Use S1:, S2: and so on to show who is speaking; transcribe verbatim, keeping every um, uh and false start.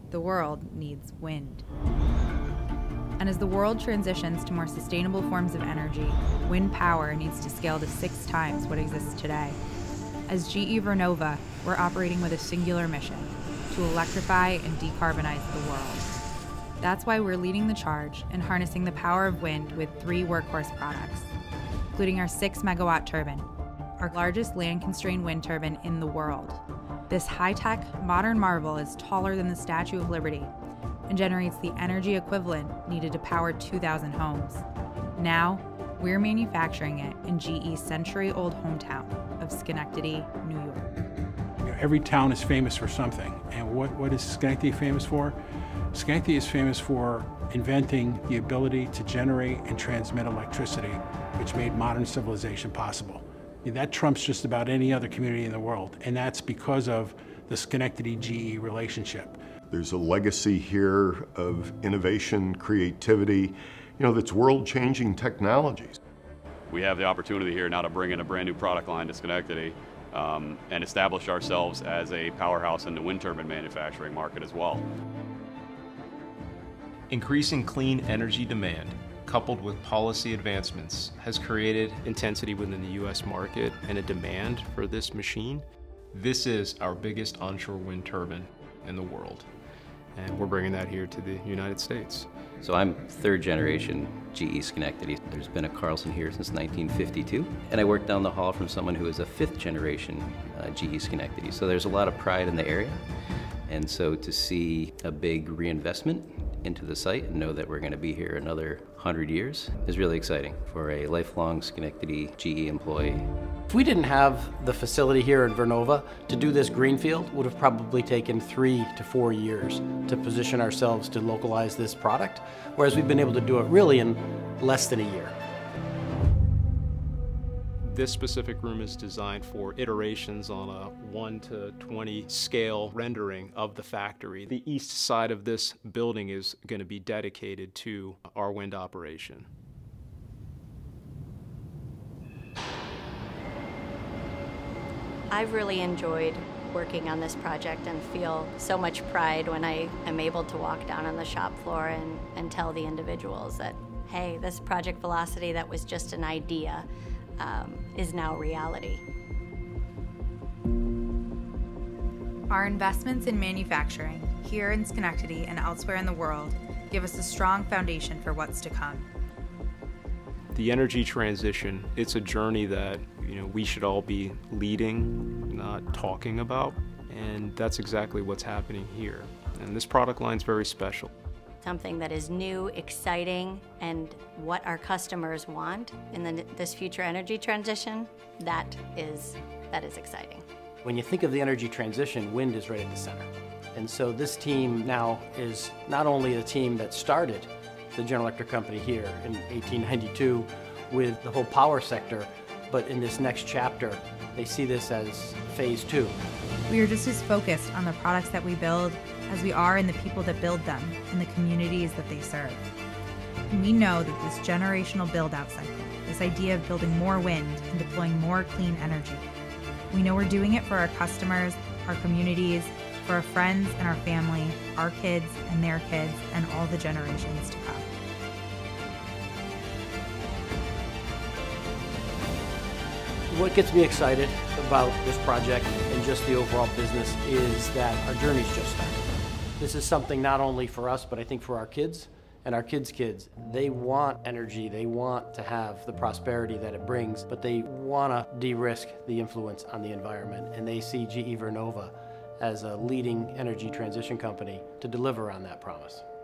S1: The world needs wind. And as the world transitions to more sustainable forms of energy, wind power needs to scale to six times what exists today. As G E Vernova, we're operating with a singular mission: to electrify and decarbonize the world. That's why we're leading the charge in harnessing the power of wind with three workhorse products, including our six megawatt turbine, our largest land-constrained wind turbine in the world. This high-tech, modern marvel is taller than the Statue of Liberty and generates the energy equivalent needed to power two thousand homes. Now, we're manufacturing it in G E's century-old hometown of Schenectady, New York.
S2: You know, every town is famous for something, and what, what is Schenectady famous for? Schenectady is famous for inventing the ability to generate and transmit electricity, which made modern civilization possible. That trumps just about any other community in the world, and that's because of the Schenectady-G E relationship.
S3: There's a legacy here of innovation, creativity, you know, that's world-changing technologies.
S4: We have the opportunity here now to bring in a brand new product line to Schenectady um, and establish ourselves as a powerhouse in the wind turbine manufacturing market as well.
S5: Increasing clean energy demand, coupled with policy advancements, has created
S6: intensity within the U S market and a demand for this machine.
S5: This is our biggest onshore wind turbine in the world.
S6: And we're bringing that here to the United States.
S7: So I'm third generation G E Schenectady. There's been a Carlson here since nineteen fifty-two. And I work down the hall from someone who is a fifth generation uh, G E Schenectady. So there's a lot of pride in the area. And so to see a big reinvestment into the site and know that we're going to be here another one hundred years is really exciting for a lifelong Schenectady G E employee.
S8: If we didn't have the facility here in Vernova, to do this greenfield would have probably taken three to four years to position ourselves to localize this product, whereas we've been able to do it really in less than a year.
S6: This specific room is designed for iterations on a one to twenty scale rendering of the factory. The east side of this building is going to be dedicated to our wind operation.
S9: I've really enjoyed working on this project and feel so much pride when I am able to walk down on the shop floor and, and tell the individuals that, hey, this Project Velocity that was just an idea Um, is now reality.
S1: Our investments in manufacturing, here in Schenectady and elsewhere in the world, give us a strong foundation for what's to come.
S6: The energy transition, it's a journey that, you know, we should all be leading, not talking about, and that's exactly what's happening here. And this product line's very special.
S9: Something that is new, exciting, and what our customers want in the, this future energy transition, that is, that is exciting.
S8: When you think of the energy transition, wind is right at the center. And so this team now is not only a team that started the General Electric company here in eighteen ninety-two with the whole power sector, but in this next chapter, they see this as phase two.
S1: We are just as focused on the products that we build as we are in the people that build them and the communities that they serve. And we know that this generational build-out cycle, this idea of building more wind and deploying more clean energy, we know we're doing it for our customers, our communities, for our friends and our family, our kids and their kids, and all the generations to come.
S8: What gets me excited about this project and just the overall business is that our journey's just started. This is something not only for us, but I think for our kids and our kids' kids. They want energy, they want to have the prosperity that it brings, but they want to de-risk the influence on the environment, and they see G E Vernova as a leading energy transition company to deliver on that promise.